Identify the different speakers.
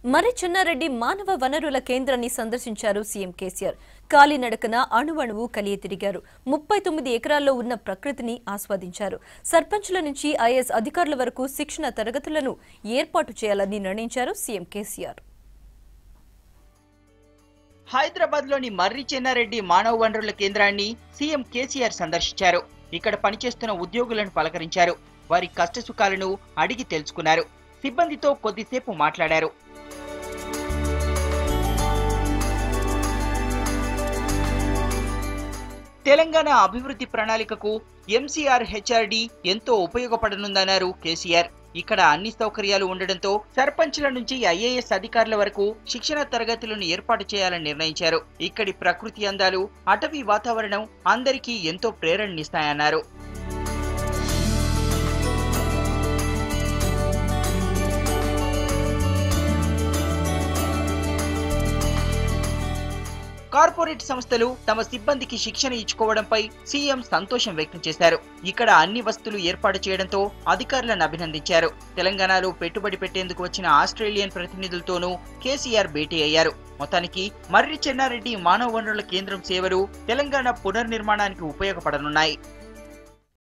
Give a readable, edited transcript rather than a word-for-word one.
Speaker 1: మర్రి చెన్నారెడ్డి మానవ వనరుల కేంద్రాన్ని సందర్శించారు సీఎం కేసీఆర్. కాలినడకన అణువణువు కలియ తిరిగారు. 39 ఎకరాల్లో ఉన్న ప్రకృతిని ఆస్వాదించారు. సర్పంచ్ల నుంచి ఐఏఎస్ అధికారుల వరకు శిక్షణ తరగతులను ఏర్పాటు చేయాలని నిర్ణయించారు సీఎం కేసీఆర్.
Speaker 2: హైదరాబాద్లోని మర్రి చెన్నారెడ్డి మానవ వనరుల కేంద్రాన్ని సీఎం కేసీఆర్ సందర్శించారు. ఇక్కడ పనిచేస్తున్న ఉద్యోగులను పలకరించారు. వారి కష్టసుఖాలను అడిగి తెలుసుకున్నారు. సిబ్బందితో కొద్దిసేపు మాట్లాడారు. తెలంగాణ అభివృద్ధి ప్రణాళికకు ఎంసీఆర్ హెచ్ఆర్డీ ఎంతో ఉపయోగపడనుందన్నారు కేసీఆర్. ఇక్కడ అన్ని సౌకర్యాలు ఉండడంతో సర్పంచ్ల నుంచి ఐఏఎస్ అధికారుల వరకు శిక్షణ తరగతులను ఏర్పాటు చేయాలని నిర్ణయించారు. ఇక్కడి ప్రకృతి అందాలు, అటవీ వాతావరణం అందరికీ ఎంతో ప్రేరణనిస్తాయన్నారు. కార్పొరేట్ సంస్థలు తమ సిబ్బందికి శిక్షణ ఇచ్చుకోవడంపై సీఎం సంతోషం వ్యక్తం చేశారు. ఇక్కడ అన్ని వసతులు ఏర్పాటు చేయడంతో అధికారులను అభినందించారు. తెలంగాణలో పెట్టుబడి పెట్టేందుకు వచ్చిన ఆస్ట్రేలియన్ ప్రతినిధులతోనూ కేసీఆర్ భేటీ అయ్యారు. మొత్తానికి మర్రి చెన్నారెడ్డి మానవ వనరుల కేంద్రం సేవలు తెలంగాణ పునర్నిర్మాణానికి ఉపయోగపడనున్నాయి.